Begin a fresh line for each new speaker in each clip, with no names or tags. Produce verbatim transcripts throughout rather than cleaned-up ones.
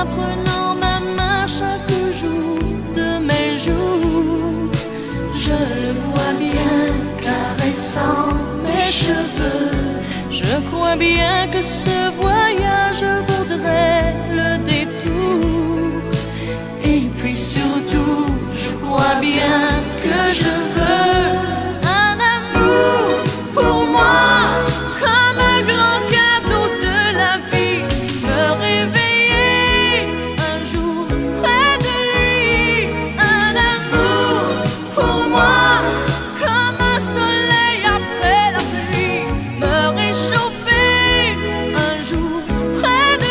prenant ma main chaque jour de mes jours. Je le vois bien caressant mes cheveux. Je crois bien que ce voyage vaudrait le détour. Et puis surtout, je crois bien que je veux un amour pour moi, comme un grand cadeau de la vie. Me réveiller un jour près de lui. Un amour pour moi, comme un soleil après la pluie. Me réchauffer un jour près de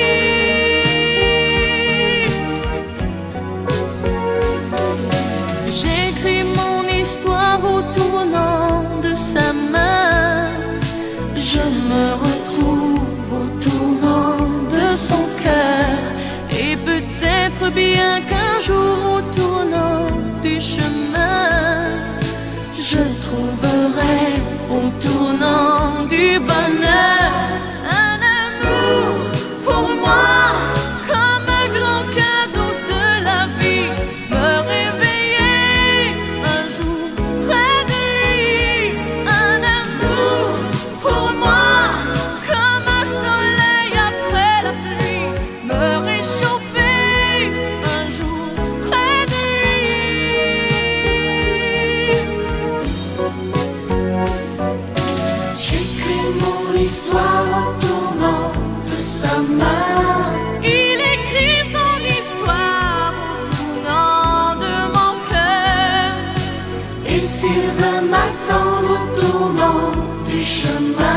lui. J'écris mon histoire au tournant de sa main. Je me retrouve au tournant de son cœur. Et peut-être bien qu'un jour au tournant du chemin, je trouverai au tournant du bonheur un amour pour moi, comme un grand cadeau de la vie. Me réveiller un jour près de lui. Un amour pour moi, comme un soleil après la pluie. Me réchauffer un jour près de lui. J'écris mon histoire au tournant de sa main. Il écrit son histoire au tournant de mon cœur. Et s'il veut m'attendre au tournant du chemin,